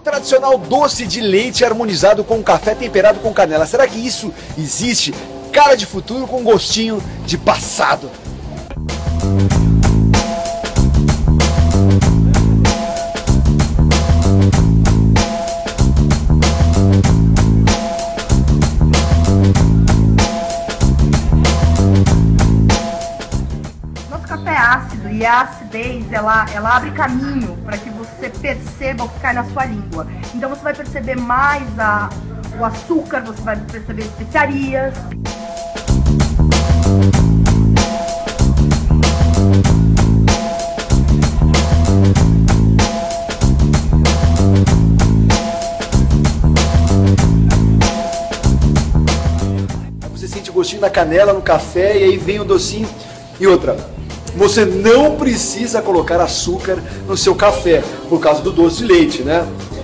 tradicional doce de leite harmonizado com café temperado com canela. Será que isso existe? Cara de futuro com gostinho de passado. Nosso café é ácido e a acidez ela abre caminho para que você perceba o que cai na sua língua. Então você vai perceber mais o açúcar, você vai perceber especiarias. Você sente o gostinho da canela no café e aí vem o docinho. E outra, você não precisa colocar açúcar no seu café por causa do doce de leite, né?